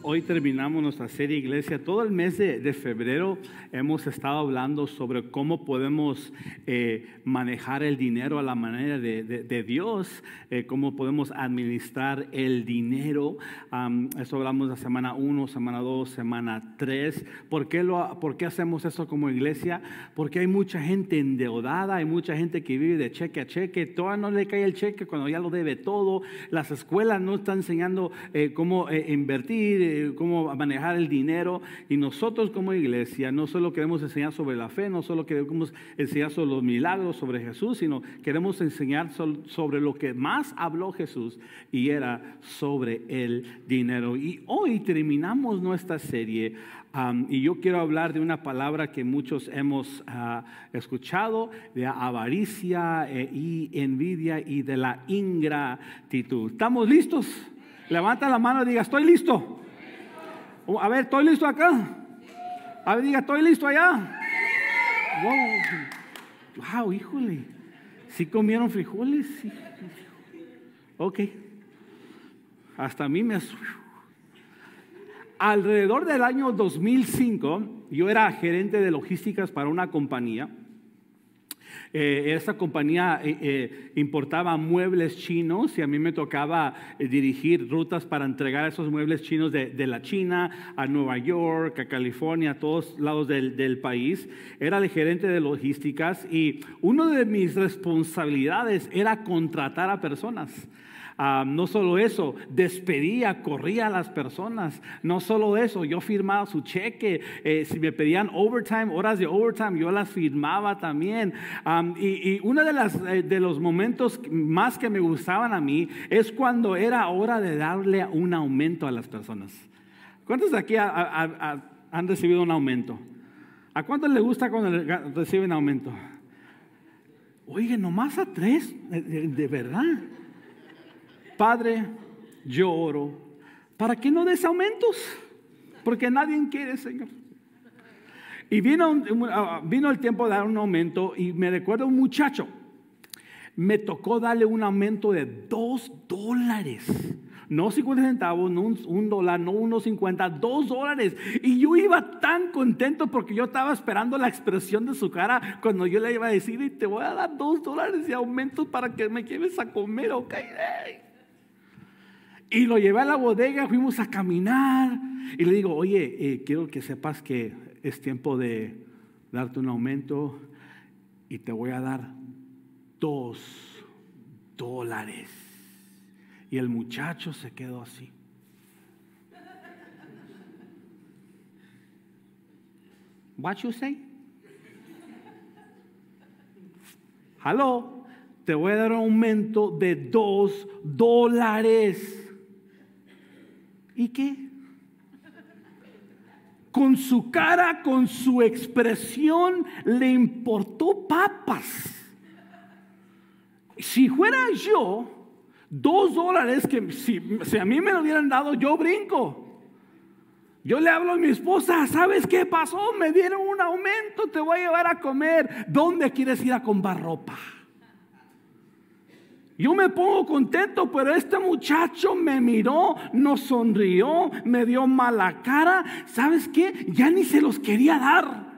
Hoy terminamos nuestra serie Iglesia. Todo el mes de febrero hemos estado hablando sobre cómo podemos manejar el dinero a la manera de Dios, cómo podemos administrar el dinero. Eso hablamos la semana 1, semana 2, semana 3. ¿Por qué hacemos eso como iglesia? Porque hay mucha gente endeudada, hay mucha gente que vive de cheque a cheque, todavía no le cae el cheque cuando ya lo debe todo. Las escuelas no están enseñando cómo invertir, cómo manejar el dinero, y nosotros como iglesia no solo queremos enseñar sobre la fe, no solo queremos enseñar sobre los milagros, sobre Jesús, sino queremos enseñar sobre lo que más habló Jesús, y era sobre el dinero. Y hoy terminamos nuestra serie. Y yo quiero hablar de una palabra que muchos hemos escuchado, de avaricia y envidia y de la ingratitud. ¿Estamos listos? Levanta la mano y diga, estoy listo. A ver, ¿estoy listo acá? A ver, diga, ¿estoy listo allá? Wow, híjole. ¿Sí comieron frijoles? Sí. Ok. Hasta a mí me asustó. Alrededor del año 2005, yo era gerente de logísticas para una compañía. Esa compañía importaba muebles chinos, y a mí me tocaba dirigir rutas para entregar esos muebles chinos de la China a Nueva York, a California, a todos lados del país. Era el gerente de logísticas, y una de mis responsabilidades era contratar a personas. No solo eso, despedía, corría a las personas. No solo eso, yo firmaba su cheque. Si me pedían overtime, horas de overtime, yo las firmaba también. Y uno de los momentos más que me gustaban a mí es cuando era hora de darle un aumento a las personas. ¿Cuántos de aquí han recibido un aumento? ¿A cuántos les gusta cuando reciben aumento? Oye, nomás a 3, de verdad. Padre, yo oro para que no des aumentos, porque nadie quiere, Señor. Y vino el tiempo de dar un aumento, y me recuerdo un muchacho, me tocó darle un aumento de $2, no 50 centavos, no $1, no 1.50, $2. Y yo iba tan contento porque yo estaba esperando la expresión de su cara cuando yo le iba a decir, y te voy a dar $2 de aumento para que me lleves a comer, ¿ok? Y lo llevé a la bodega, fuimos a caminar, y le digo, oye, quiero que sepas que es tiempo de darte un aumento, y te voy a dar $2. Y el muchacho se quedó así. What you say? Hello, te voy a dar un aumento de $2. ¿Y qué? Con su cara, con su expresión, le importó papas. Si fuera yo, $2 que si a mí me lo hubieran dado, yo brinco. Yo le hablo a mi esposa, ¿sabes qué pasó? Me dieron un aumento, te voy a llevar a comer. ¿Dónde quieres ir a comprar ropa? Yo me pongo contento, pero este muchacho me miró, no sonrió, me dio mala cara. ¿Sabes qué? Ya ni se los quería dar.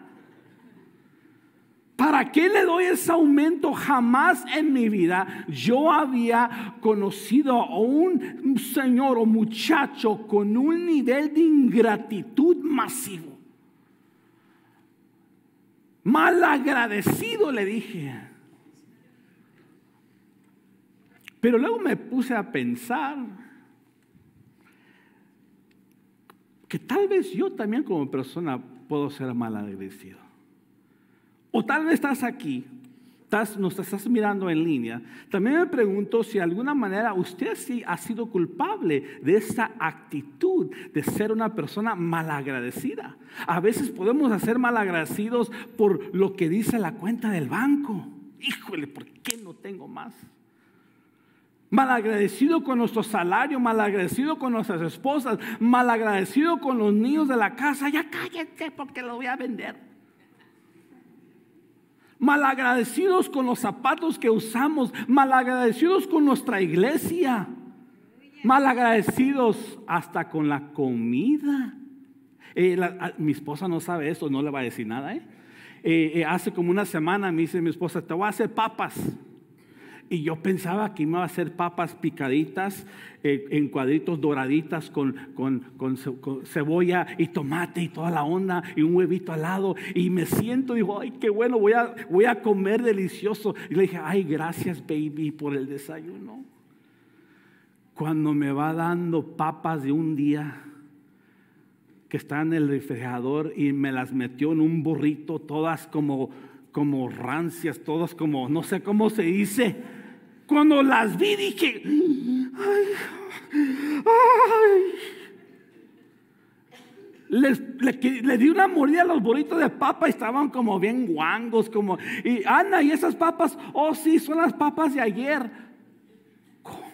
¿Para qué le doy ese aumento? Jamás en mi vida yo había conocido a un señor o muchacho con un nivel de ingratitud masivo. Malagradecido, le dije. Pero luego me puse a pensar que tal vez yo también como persona puedo ser malagradecido. O tal vez estás aquí, nos estás mirando en línea. También me pregunto si de alguna manera usted sí ha sido culpable de esa actitud de ser una persona malagradecida. A veces podemos ser malagradecidos por lo que dice la cuenta del banco. Híjole, ¿por qué no tengo más? Malagradecido con nuestro salario, malagradecido con nuestras esposas, malagradecido con los niños de la casa. Ya cállate porque lo voy a vender. Malagradecidos con los zapatos que usamos, malagradecidos con nuestra iglesia. Malagradecidos hasta con la comida. Mi esposa no sabe esto, no le va a decir nada. Hace como una semana me dice mi esposa, te voy a hacer papas. Y yo pensaba que me iba a hacer papas picaditas en cuadritos doraditas con cebolla y tomate y toda la onda y un huevito al lado. Y me siento, digo, ay, qué bueno, voy a comer delicioso. Y le dije, ay, gracias, baby, por el desayuno. Cuando me va dando papas de un día que están en el refrigerador y me las metió en un burrito, todas como rancias, todas como, no sé cómo se dice. Cuando las vi dije, le di una mordida a los burritos de papa y estaban como bien guangos, y Ana, ¿y esas papas? Oh, sí, son las papas de ayer. ¿Cómo?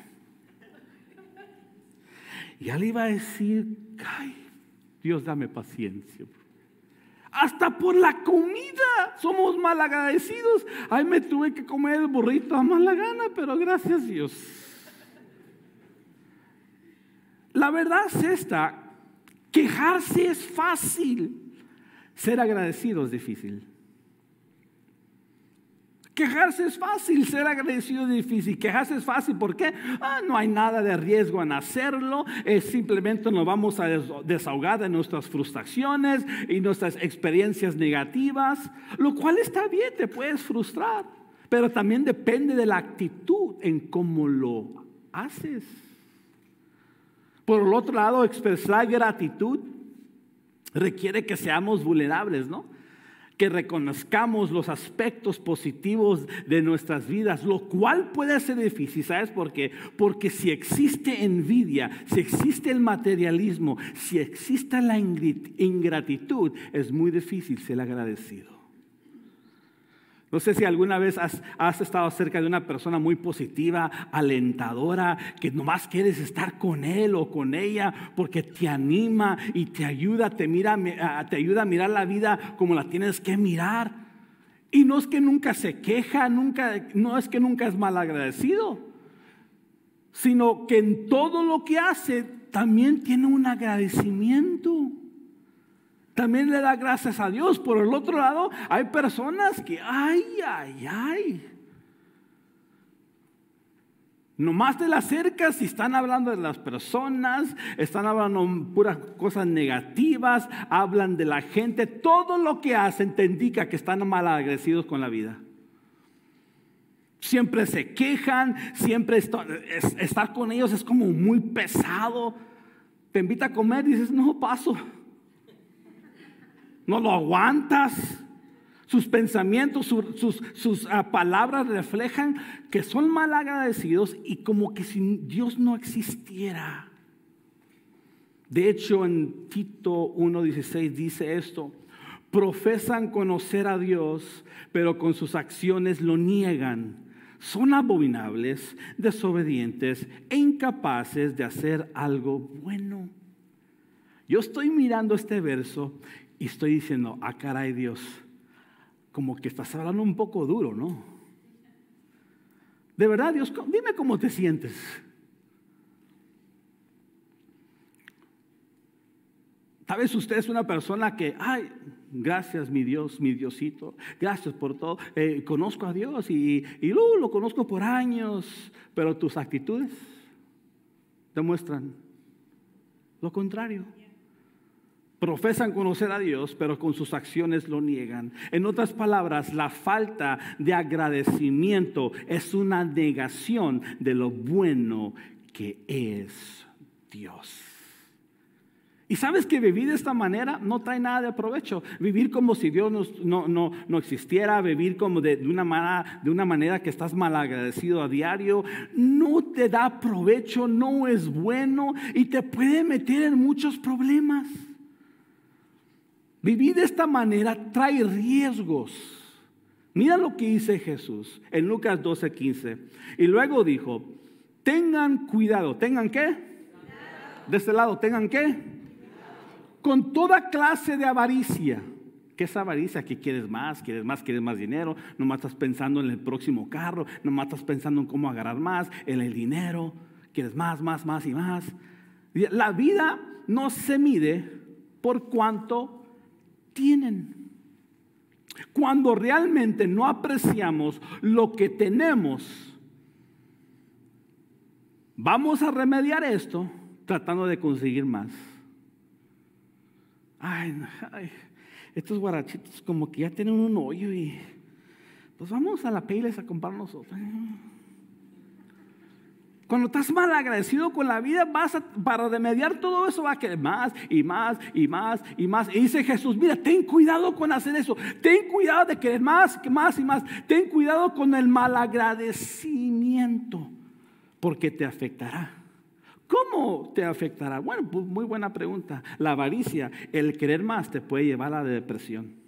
Ya le iba a decir, ay, Dios, dame paciencia. Hasta por la comida somos malagradecidos. Ay, me tuve que comer el burrito a mala gana, pero gracias a Dios. La verdad es esta: quejarse es fácil, ser agradecido es difícil. Quejarse es fácil, ser agradecido es difícil. Quejarse es fácil, ¿por qué? No hay nada de riesgo en hacerlo. Simplemente nos vamos a desahogar de nuestras frustraciones y nuestras experiencias negativas, lo cual está bien, te puedes frustrar, pero también depende de la actitud en cómo lo haces. Por el otro lado, expresar gratitud requiere que seamos vulnerables, ¿no? Que reconozcamos los aspectos positivos de nuestras vidas, lo cual puede ser difícil. ¿Sabes por qué? Porque si existe envidia, si existe el materialismo, si existe la ingratitud, es muy difícil ser agradecido. No sé si alguna vez has estado cerca de una persona muy positiva, alentadora, que nomás quieres estar con él o con ella porque te anima y te ayuda, te ayuda a mirar la vida como la tienes que mirar. Y no es que nunca se queja, no es que nunca es mal agradecido, sino que en todo lo que hace también tiene un agradecimiento. También le da gracias a Dios. Por el otro lado, hay personas que, nomás te la acercas y están hablando de las personas, están hablando puras cosas negativas, hablan de la gente. Todo lo que hacen te indica que están mal agradecidos con la vida. Siempre se quejan, siempre estar con ellos es como muy pesado. Te invita a comer y dices, no, paso. No lo aguantas. Sus pensamientos, sus palabras reflejan que son mal agradecidos y como que si Dios no existiera. De hecho, en Tito 1:16 dice esto: profesan conocer a Dios, pero con sus acciones lo niegan. Son abominables, desobedientes e incapaces de hacer algo bueno. Yo estoy mirando este verso y estoy diciendo, caray, Dios, como que estás hablando un poco duro, ¿no? De verdad, Dios, dime cómo te sientes. Tal vez usted es una persona que, gracias mi Dios, mi Diosito, gracias por todo. Conozco a Dios y lo conozco por años, pero tus actitudes demuestran lo contrario. Profesan conocer a Dios, pero con sus acciones lo niegan. En otras palabras, la falta de agradecimiento es una negación de lo bueno que es Dios. Y sabes que vivir de esta manera no trae nada de provecho. Vivir como si Dios no existiera, vivir como de una manera que estás malagradecido a diario, no te da provecho, no es bueno y te puede meter en muchos problemas. Vivir de esta manera trae riesgos. Mira lo que dice Jesús en Lucas 12:15. Y luego dijo, tengan cuidado. ¿Tengan qué? De este lado, ¿tengan qué? Con toda clase de avaricia. ¿Qué es avaricia? ¿Qué quieres más? ¿Quieres más dinero? Nomás estás pensando en el próximo carro. Nomás estás pensando en cómo agarrar más, en el dinero. quieres más, más, más y más. La vida no se mide por cuánto tienen. Cuando realmente no apreciamos lo que tenemos, vamos a remediar esto tratando de conseguir más. Ay, estos guarachitos como que ya tienen un hoyo y pues vamos a la Payless a comprar nosotros. Cuando estás mal agradecido con la vida, para remediar todo eso, vas a querer más y más y más y más. Y dice Jesús, mira, ten cuidado con hacer eso. Ten cuidado de querer más, más y más. Ten cuidado con el malagradecimiento, porque te afectará. ¿Cómo te afectará? Bueno, pues muy buena pregunta. La avaricia, el querer más, te puede llevar a la depresión.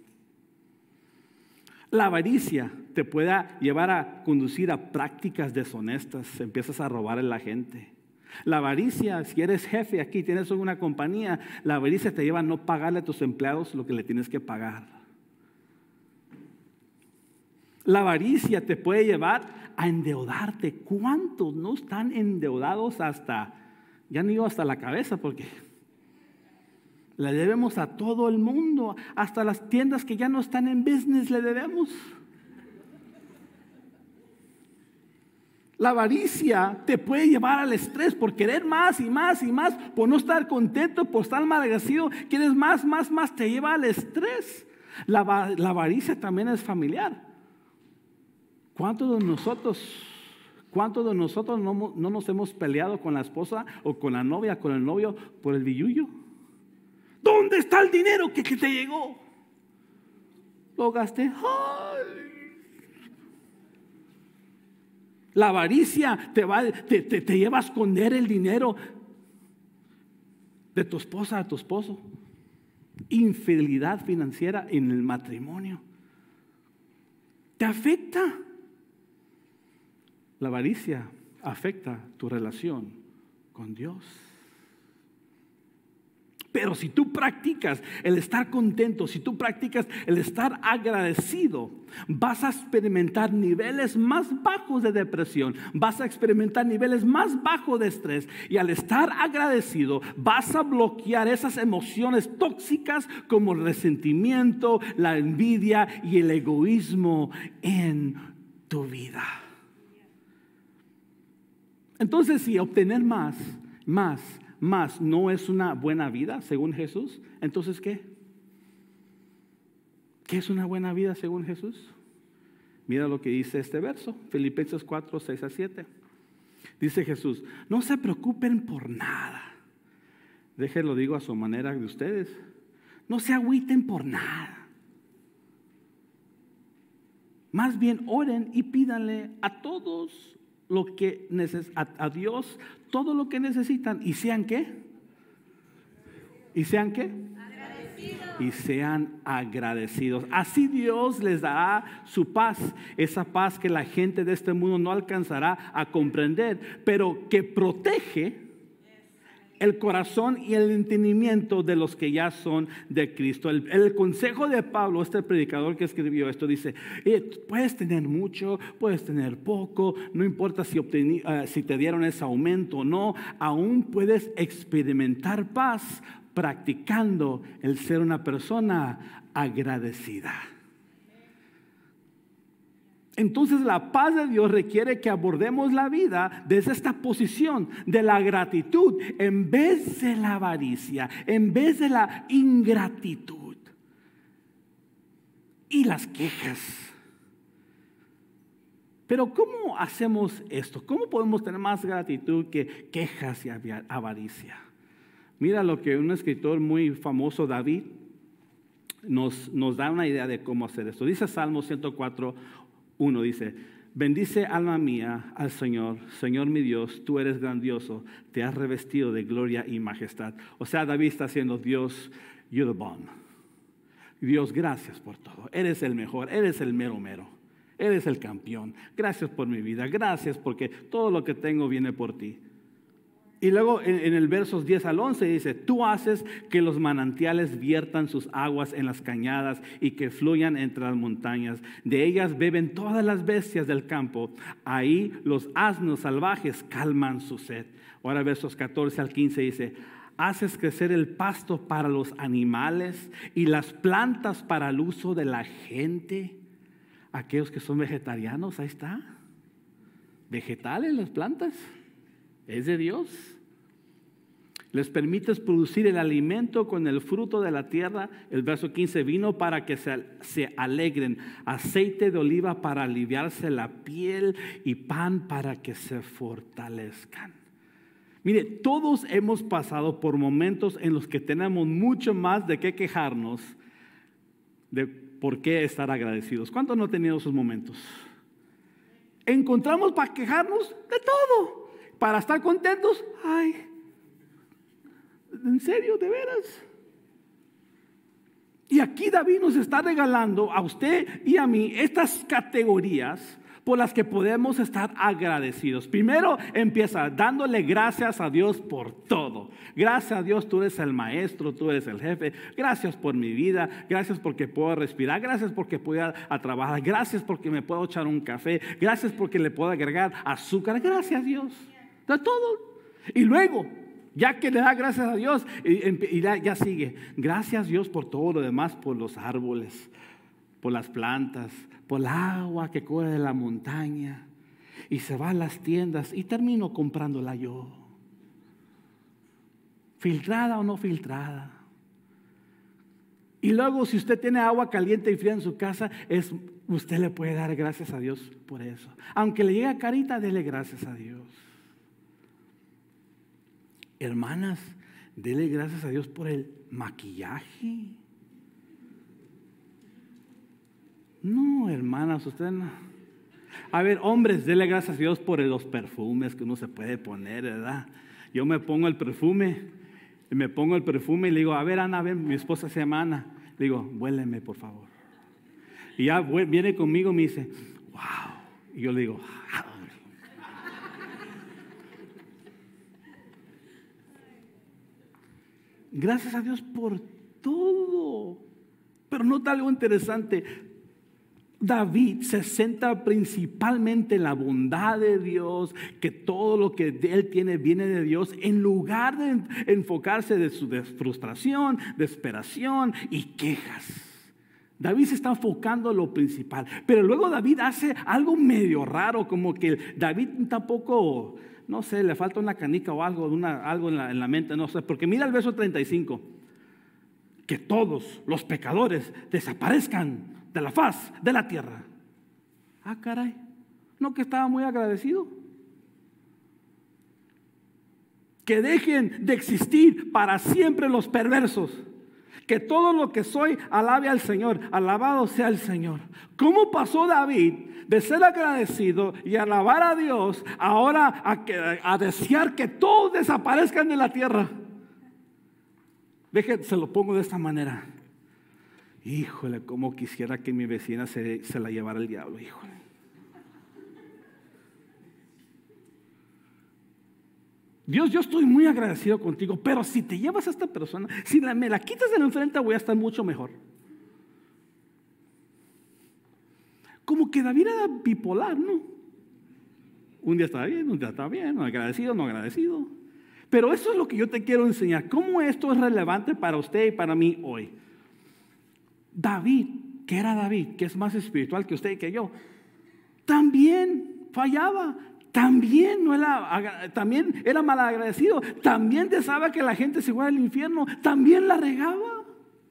La avaricia te puede llevar a conducir a prácticas deshonestas. Empiezas a robar a la gente. La avaricia, si eres jefe aquí, tienes una compañía, la avaricia te lleva a no pagarle a tus empleados lo que le tienes que pagar. La avaricia te puede llevar a endeudarte. ¿Cuántos no están endeudados hasta, ya no digo hasta la cabeza, porque le debemos a todo el mundo, hasta las tiendas que ya no están en business le debemos? La avaricia te puede llevar al estrés por querer más y más y más, por no estar contento, por estar mal agradecido. Quieres más, más, más, te lleva al estrés. La avaricia también es familiar. ¿Cuántos de nosotros no nos hemos peleado con la esposa o con la novia, con el novio por el billullo? ¿Dónde está el dinero que te llegó? Lo gasté. ¡Ay! La avaricia te lleva a esconder el dinero de tu esposa, a tu esposo. Infidelidad financiera en el matrimonio. ¿Te afecta? La avaricia afecta tu relación con Dios. Pero si tú practicas el estar contento, si tú practicas el estar agradecido, vas a experimentar niveles más bajos de depresión, vas a experimentar niveles más bajos de estrés, y al estar agradecido vas a bloquear esas emociones tóxicas como el resentimiento, la envidia y el egoísmo en tu vida. Entonces, si obtener más no es una buena vida según Jesús, entonces ¿qué? ¿Qué es una buena vida según Jesús? Mira lo que dice este verso, Filipenses 4, 6 a 7. Dice Jesús, no se preocupen por nada. Déjenlo digo a su manera de ustedes. No se agüiten por nada. Más bien oren y pídanle a todos lo que a Dios todo lo que necesitan, y sean ¿qué? ¿Y sean qué? Agradecidos. Y sean agradecidos. Así Dios les dará su paz, esa paz que la gente de este mundo no alcanzará a comprender, pero que protege el corazón y el entendimiento de los que ya son de Cristo. El consejo de Pablo, este predicador que escribió esto, dice, puedes tener mucho, puedes tener poco, no importa si te dieron ese aumento o no, aún puedes experimentar paz practicando el ser una persona agradecida. Entonces la paz de Dios requiere que abordemos la vida desde esta posición de la gratitud en vez de la avaricia, en vez de la ingratitud y las quejas. Pero ¿cómo hacemos esto? ¿Cómo podemos tener más gratitud que quejas y avaricia? Mira lo que un escritor muy famoso, David, nos da una idea de cómo hacer esto. Dice Salmo 104:1, dice, bendice alma mía al Señor, Señor mi Dios, tú eres grandioso, te has revestido de gloria y majestad. O sea, David está haciendo, Dios, you're the bomb. Dios, gracias por todo, eres el mejor, eres el mero mero, eres el campeón. Gracias por mi vida, gracias porque todo lo que tengo viene por ti. Y luego en el versos 10 al 11 dice: tú haces que los manantiales viertan sus aguas en las cañadas y que fluyan entre las montañas. De ellas beben todas las bestias del campo. Ahí los asnos salvajes calman su sed. Ahora versos 14 al 15 dice: haces crecer el pasto para los animales y las plantas para el uso de la gente. Aquellos que son vegetarianos, ahí está. Vegetales, las plantas. Es de Dios. Les permites producir el alimento con el fruto de la tierra. El verso 15: vino para que se alegren, aceite de oliva para aliviarse la piel y pan para que se fortalezcan. Mire, todos hemos pasado por momentos en los que tenemos mucho más de qué quejarnos, de por qué estar agradecidos. ¿Cuántos no han tenido esos momentos? Encontramos para quejarnos de todo. Para estar contentos, ay, en serio, de veras. Y aquí David nos está regalando a usted y a mí estas categorías por las que podemos estar agradecidos. Primero empieza dándole gracias a Dios por todo. Gracias a Dios, tú eres el maestro, tú eres el jefe. Gracias por mi vida, gracias porque puedo respirar, gracias porque puedo ir a trabajar, gracias porque me puedo echar un café, gracias porque le puedo agregar azúcar. Gracias Dios, de todo. Y luego, ya que le da gracias a Dios, y ya sigue: gracias Dios por todo lo demás, por los árboles, por las plantas, por el agua que corre de la montaña. Y se va a las tiendas y termino comprándola yo, filtrada o no filtrada. Y luego, si usted tiene agua caliente y fría en su casa, usted le puede dar gracias a Dios por eso. Aunque le llegue carita, dele gracias a Dios. Hermanas, dele gracias a Dios por el maquillaje. No, hermanas, usted no. A ver, hombres, dele gracias a Dios por los perfumes que uno se puede poner, ¿verdad? Yo me pongo el perfume y le digo: a ver, Ana, ven, mi esposa se llama Ana. Le digo: huéleme, por favor. Y ya viene conmigo y me dice: wow. Y yo le digo: gracias a Dios por todo. Pero nota algo interesante. David se centra principalmente en la bondad de Dios, que todo lo que él tiene viene de Dios, en lugar de enfocarse de su frustración, desesperación y quejas. David se está enfocando en lo principal. Pero luego David hace algo medio raro, como que David tampoco, no sé, le falta una canica o algo, algo en la mente, no sé. Porque mira el verso 35: que todos los pecadores desaparezcan de la faz de la tierra. Ah, caray, no, que estaba muy agradecido. Que dejen de existir para siempre los perversos. Que todo lo que soy alabe al Señor. Alabado sea el Señor. ¿Cómo pasó David de ser agradecido y alabar a Dios ahora a desear que todos desaparezcan de la tierra? Se lo pongo de esta manera: híjole, cómo quisiera que mi vecina se la llevara el diablo, híjole. Dios, yo estoy muy agradecido contigo, pero si te llevas a esta persona, si me la quitas de la enfrente, voy a estar mucho mejor. Como que David era bipolar, ¿no? Un día está bien, un día está bien, no agradecido, no agradecido. Pero eso es lo que yo te quiero enseñar. ¿Cómo esto es relevante para usted y para mí hoy? David, que era David, que es más espiritual que usted y que yo, también fallaba, también era malagradecido, también deseaba que la gente se fuera al infierno, también la regaba.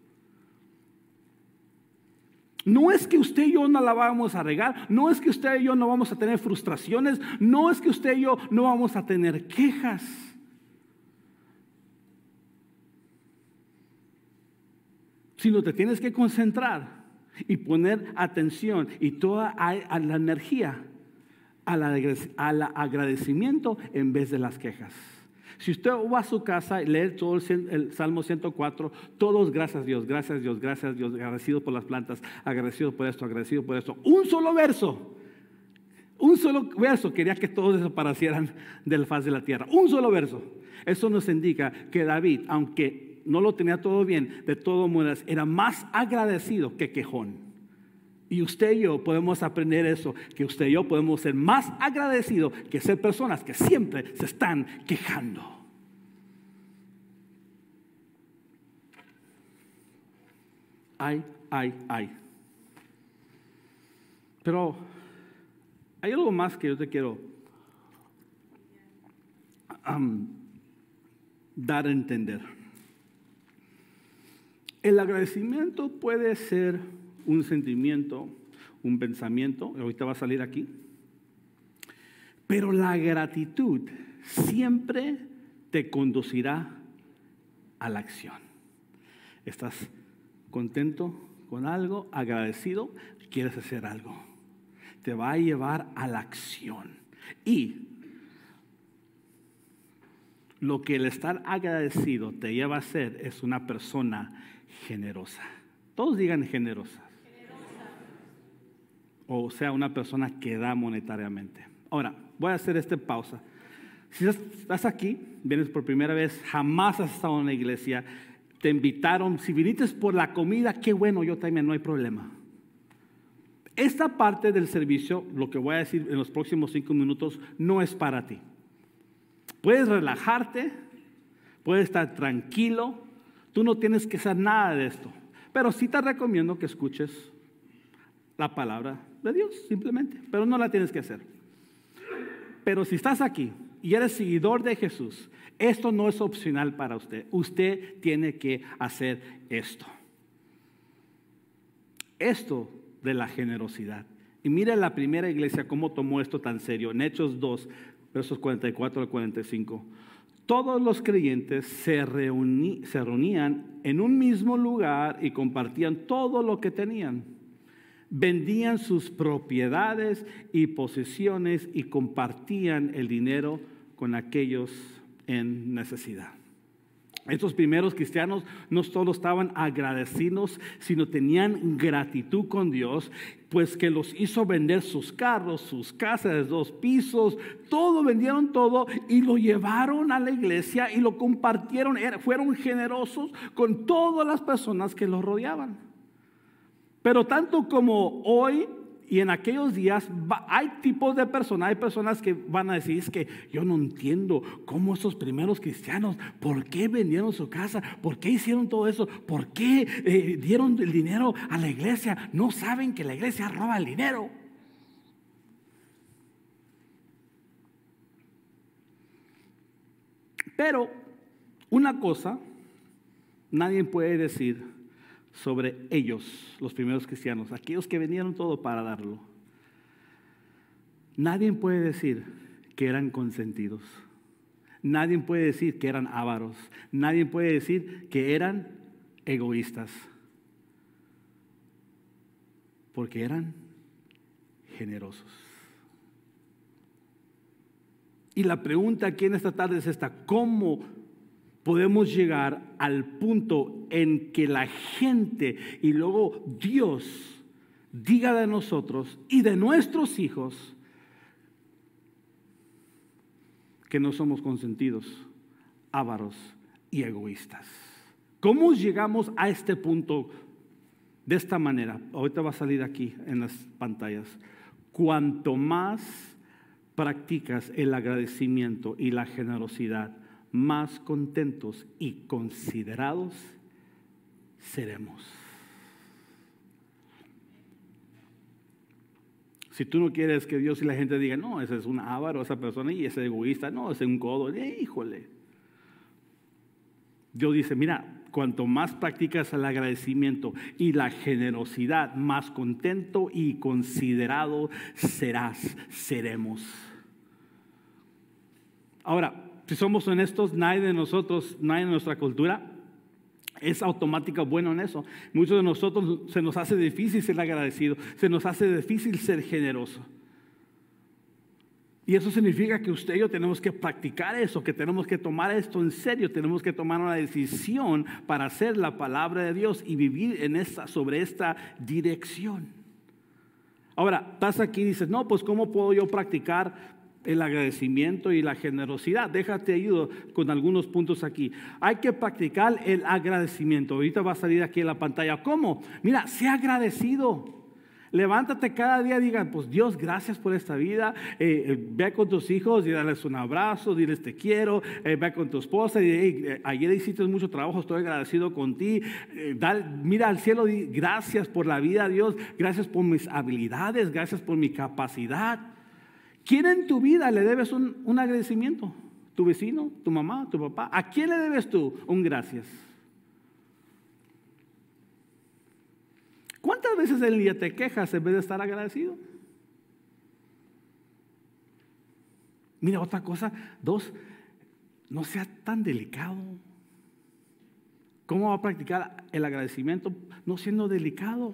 No es que usted y yo no la vamos a regar, no es que usted y yo no vamos a tener frustraciones, no es que usted y yo no vamos a tener quejas. Sino te tienes que concentrar y poner atención y toda a la energía al agradecimiento en vez de las quejas. Si usted va a su casa y lee todo el Salmo 104, todos gracias a Dios, gracias a Dios, gracias a Dios, agradecido por las plantas, agradecido por esto, agradecido por esto. Un solo verso. Un solo verso quería que todos desaparecieran de la faz de la tierra. Un solo verso. Eso nos indica que David, aunque no lo tenía todo bien, de todas maneras era más agradecido que quejón. Y usted y yo podemos aprender eso, que usted y yo podemos ser más agradecidos que ser personas que siempre se están quejando. Ay. Pero hay algo más que yo te quiero dar a entender. El agradecimiento puede ser un sentimiento, un pensamiento, ahorita va a salir aquí, pero la gratitud siempre te conducirá a la acción. ¿Estás contento con algo, agradecido? ¿Quieres hacer algo? Te va a llevar a la acción. Y lo que el estar agradecido te lleva a ser es una persona generosa. Todos digan generosa. O sea, una persona que da monetariamente. Ahora, voy a hacer esta pausa. Si estás aquí, vienes por primera vez, jamás has estado en la iglesia, te invitaron, si viniste por la comida, qué bueno, yo también, no hay problema. Esta parte del servicio, lo que voy a decir en los próximos 5 minutos, no es para ti. Puedes relajarte, puedes estar tranquilo, tú no tienes que hacer nada de esto, pero sí te recomiendo que escuches la palabra de Dios, simplemente, pero no la tienes que hacer. Pero si estás aquí y eres seguidor de Jesús, esto no es opcional para usted. Usted tiene que hacer esto. Esto de la generosidad. Y mira la primera iglesia cómo tomó esto tan serio. En Hechos 2, versos 44 al 45. Todos los creyentes se reunían en un mismo lugar y compartían todo lo que tenían. Vendían sus propiedades y posesiones y compartían el dinero con aquellos en necesidad. Estos primeros cristianos no solo estaban agradecidos, sino tenían gratitud con Dios, pues que los hizo vender sus carros, sus casas de 2 pisos, todo, vendieron todo y lo llevaron a la iglesia y lo compartieron, fueron generosos con todas las personas que los rodeaban. Pero tanto como hoy y en aquellos días hay tipos de personas, hay personas que van a decir, es que yo no entiendo cómo esos primeros cristianos, ¿por qué vendieron su casa? ¿Por qué hicieron todo eso? ¿Por qué dieron el dinero a la iglesia? No saben que la iglesia roba el dinero. Pero una cosa nadie puede decir sobre ellos, los primeros cristianos, aquellos que vendieron todo para darlo. Nadie puede decir que eran consentidos. Nadie puede decir que eran ávaros. Nadie puede decir que eran egoístas. Porque eran generosos. Y la pregunta aquí en esta tarde es esta: ¿cómo podemos llegar al punto en que la gente y luego Dios diga de nosotros y de nuestros hijos que no somos consentidos, ávaros y egoístas? ¿Cómo llegamos a este punto de esta manera? Ahorita va a salir aquí en las pantallas. Cuanto más practicas el agradecimiento y la generosidad, más contentos y considerados seremos. Si tú no quieres que Dios y la gente diga, no, ese es un avaro, esa persona, y ese egoísta, no, ese es un codo, híjole. Dios dice, mira, cuanto más practicas el agradecimiento y la generosidad, más contento y considerado seremos. Ahora, si somos honestos, nadie de nosotros, nadie de nuestra cultura es automático bueno en eso. Muchos de nosotros se nos hace difícil ser agradecido, se nos hace difícil ser generoso. Y eso significa que usted y yo tenemos que practicar eso, que tenemos que tomar esto en serio, tenemos que tomar una decisión para hacer la palabra de Dios y vivir sobre esta dirección. Ahora, estás aquí y dices, no, pues ¿cómo puedo yo practicar el agradecimiento y la generosidad? Déjate ayudo con algunos puntos aquí. Hay que practicar el agradecimiento. Ahorita va a salir aquí en la pantalla. ¿Cómo? Mira, sé agradecido. Levántate cada día y diga, pues Dios, gracias por esta vida. Ve con tus hijos y dales un abrazo, diles te quiero. Ve con tu esposa y hey, ayer hiciste mucho trabajo, estoy agradecido con ti. Mira al cielo y gracias por la vida, Dios. Gracias por mis habilidades, gracias por mi capacidad. ¿Quién en tu vida le debes un agradecimiento? ¿Tu vecino, tu mamá, tu papá? ¿A quién le debes tú un gracias? ¿Cuántas veces en el día te quejas en vez de estar agradecido? Mira, otra cosa, 2, no sea tan delicado. ¿Cómo va a practicar el agradecimiento? No siendo delicado.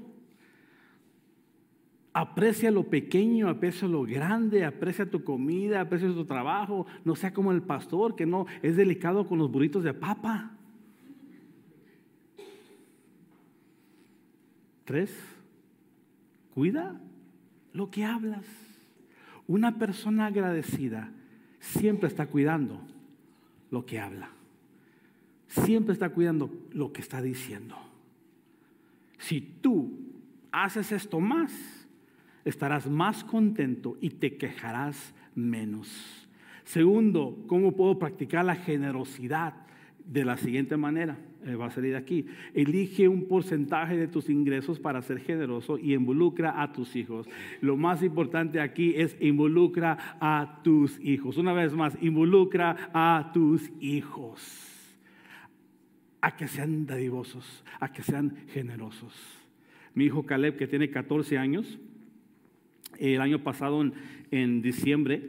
Aprecia lo pequeño, aprecia lo grande, aprecia tu comida, aprecia tu trabajo. No sea como el pastor que no es delicado con los burritos de papa. 3, cuida lo que hablas. Una persona agradecida siempre está cuidando lo que habla. Siempre está cuidando lo que está diciendo. Si tú haces esto más, estarás más contento y te quejarás menos. Segundo, ¿cómo puedo practicar la generosidad? De la siguiente manera, va a salir aquí. Elige un porcentaje de tus ingresos para ser generoso y involucra a tus hijos. Lo más importante aquí es involucra a tus hijos. Una vez más, involucra a tus hijos. A que sean dadivosos, a que sean generosos. Mi hijo Caleb, que tiene 14 años, el año pasado en diciembre,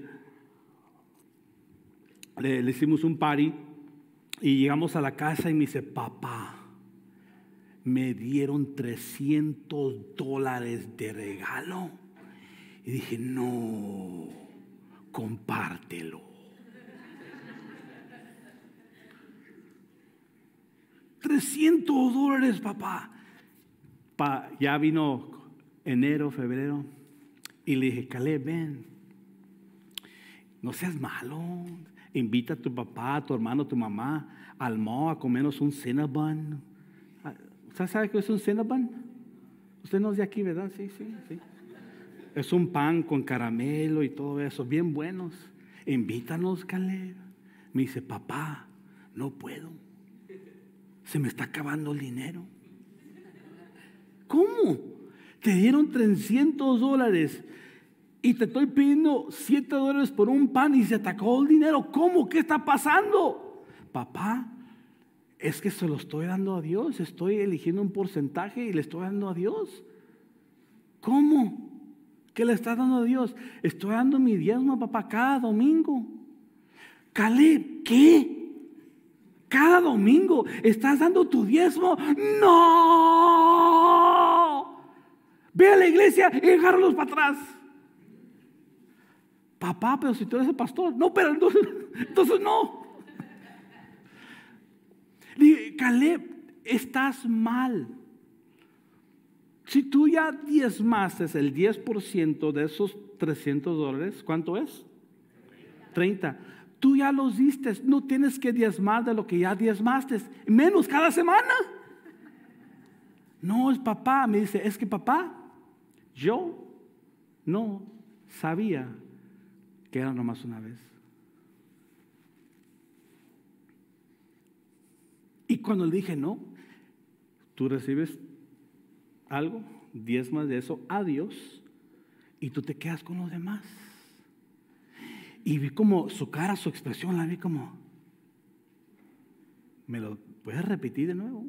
le hicimos un party. Y llegamos a la casa y me dice, papá, me dieron $300 de regalo. Y dije, no, compártelo. $300, papá. Ya vino enero, febrero. Y le dije, Caleb, ven, no seas malo. Invita a tu papá, a tu hermano, a tu mamá al mall a comernos un Cinnabon. ¿Usted sabe qué es un Cinnabon? Usted no es de aquí, ¿verdad? Sí. Es un pan con caramelo y todo eso, bien buenos. Invítanos, Caleb. Me dice, papá, no puedo. Se me está acabando el dinero. ¿Cómo? Te dieron $300 y te estoy pidiendo $7 por un pan y se te acabó el dinero. ¿Cómo? ¿Qué está pasando? Papá, es que se lo estoy dando a Dios. Estoy eligiendo un porcentaje y le estoy dando a Dios. ¿Cómo? ¿Qué le estás dando a Dios? Estoy dando mi diezmo, papá, cada domingo. Caleb, ¿qué? ¿Cada domingo estás dando tu diezmo? ¡No! Ve a la iglesia y agárralos para atrás. Papá, pero si tú eres el pastor. No, pero entonces no. Dije, Caleb, estás mal. Si tú ya diezmaste el 10% de esos $300, ¿cuánto es? 30. Tú ya los diste, no tienes que diezmar de lo que ya diezmaste, menos cada semana. No, es papá, me dice, es que papá, yo no sabía que era nomás una vez. Y cuando le dije, no, tú recibes algo, diezmas de eso a Dios y tú te quedas con los demás. Y vi como su cara, su expresión, la vi como, ¿me lo puedes repetir de nuevo?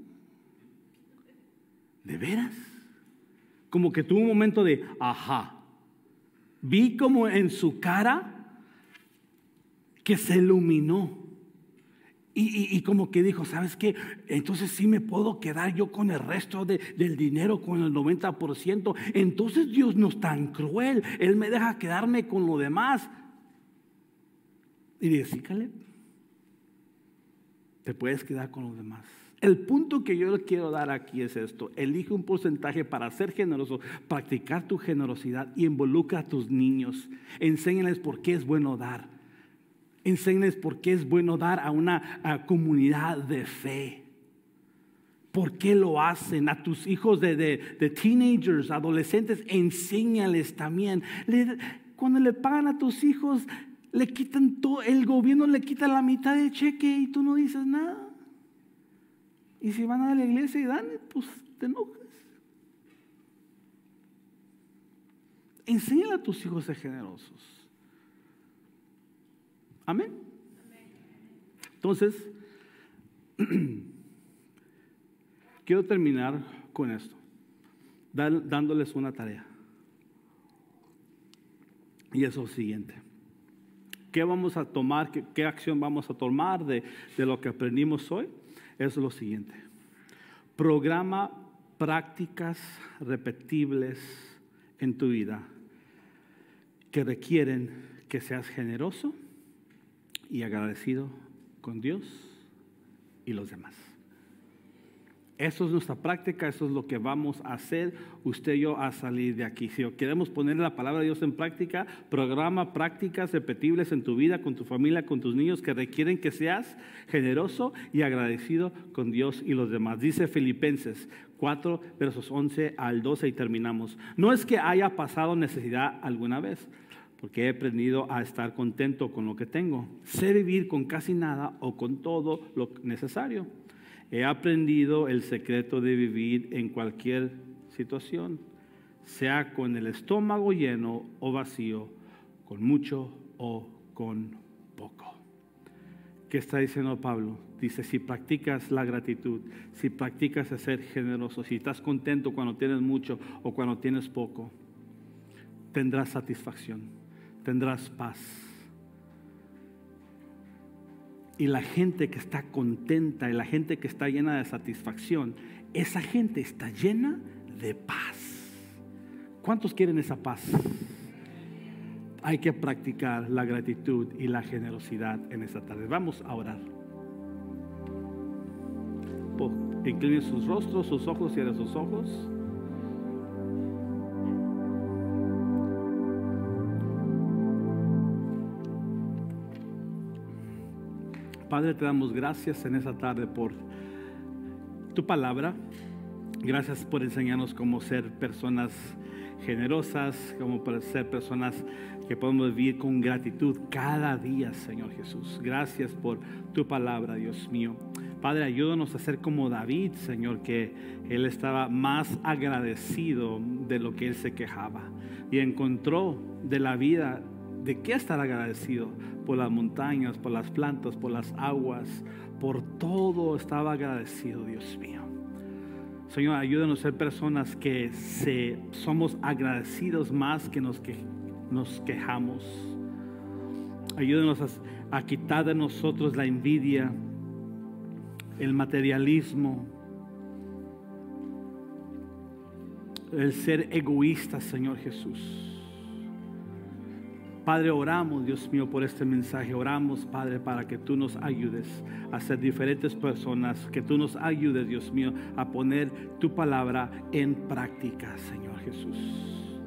¿De veras? Como que tuvo un momento de, ajá. Vi como en su cara que se iluminó. Y como que dijo, ¿sabes qué? Entonces sí me puedo quedar yo con el resto del dinero, con el 90%. Entonces Dios no es tan cruel. Él me deja quedarme con lo demás. Y dije, sí, Caleb, te puedes quedar con los demás. El punto que yo le quiero dar aquí es esto: elige un porcentaje para ser generoso, practicar tu generosidad y involucra a tus niños. Enséñales por qué es bueno dar. Enséñales por qué es bueno dar a una comunidad de fe. ¿Por qué lo hacen? A tus hijos de teenagers, adolescentes, enséñales también. Cuando le pagan a tus hijos, le quitan todo, el gobierno le quita la mitad del cheque y tú no dices nada. Y si van a la iglesia y dan, pues te enojas. Enséñale a tus hijos a ser generosos. Amén. Entonces, quiero terminar con esto, dándoles una tarea. Y es lo siguiente: ¿qué vamos a tomar? ¿Qué acción vamos a tomar de lo que aprendimos hoy? Es lo siguiente: programa prácticas repetibles en tu vida que requieren que seas generoso y agradecido con Dios y los demás. Eso es nuestra práctica, eso es lo que vamos a hacer usted y yo a salir de aquí. Si queremos poner la palabra de Dios en práctica, programa prácticas repetibles en tu vida, con tu familia, con tus niños, que requieren que seas generoso y agradecido con Dios y los demás. Dice Filipenses 4, versos 11 al 12 y terminamos. No es que haya pasado necesidad alguna vez, porque he aprendido a estar contento con lo que tengo. Sé vivir con casi nada o con todo lo necesario. He aprendido el secreto de vivir en cualquier situación, sea con el estómago lleno o vacío, con mucho o con poco. ¿Qué está diciendo Pablo? Dice: si practicas la gratitud, si practicas el ser generoso, si estás contento cuando tienes mucho o cuando tienes poco, tendrás satisfacción, tendrás paz. Y la gente que está contenta y la gente que está llena de satisfacción, esa gente está llena de paz. ¿Cuántos quieren esa paz? Hay que practicar la gratitud y la generosidad en esta tarde. Vamos a orar. Inclinen sus rostros, sus ojos, cierren sus ojos. Padre, te damos gracias en esta tarde por tu palabra. Gracias por enseñarnos cómo ser personas generosas, cómo ser personas que podemos vivir con gratitud cada día, Señor Jesús. Gracias por tu palabra, Dios mío. Padre, ayúdanos a ser como David, Señor, que él estaba más agradecido de lo que él se quejaba y encontró de la vida de qué estar agradecido. Por las montañas, por las plantas, por las aguas, por todo estaba agradecido, Dios mío. Señor, ayúdanos a ser personas que somos agradecidos más que nos quejamos. Ayúdanos a quitar de nosotros la envidia, el materialismo, el ser egoísta, Señor Jesús. Padre, oramos, Dios mío, por este mensaje. Oramos, Padre, para que tú nos ayudes a ser diferentes personas, que tú nos ayudes, Dios mío, a poner tu palabra en práctica, Señor Jesús.